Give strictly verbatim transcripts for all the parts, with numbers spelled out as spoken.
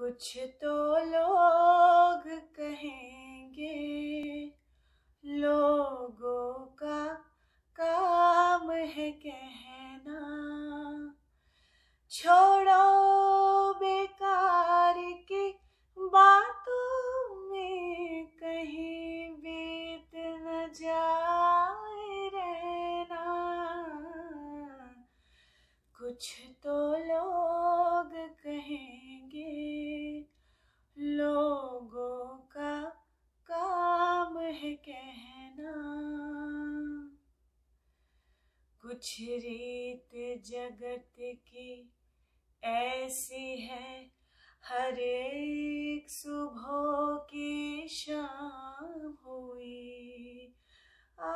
कुछ तो लोग कहेंगे, लोगों का काम है कहना। छोड़ो बेकार की बातों में कहीं बीत न जाए रहना। कुछ तो लोग कहेंगे, लोगों का काम है कहना। कुछ रीत जगत की ऐसी है, हर एक सुबह की शाम हुई। आ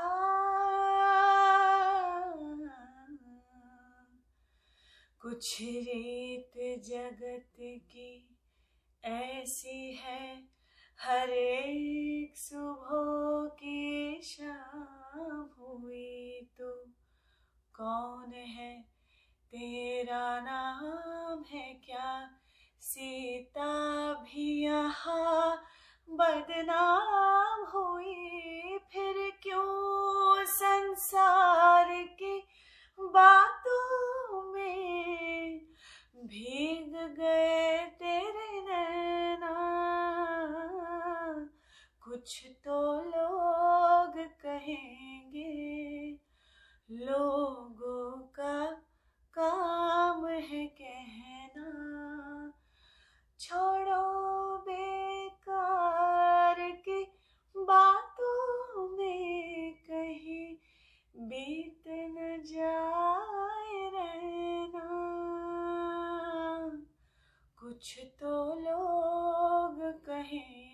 कुछ रीत जगत की ऐसी है, हर एक सुबह की शाम हुई। तो कौन है, तेरा नाम है क्या? सीता भी यहाँ बदनाम हुई। फिर क्यों संसार की बातों में भीग गए तेरे नैना। कुछ तो लोग कहेंगे, लोगों का काम है कहना। छोड़ो बेकार की बातों में कहीं बीत न जाए रहना। कुछ तो लोग कहें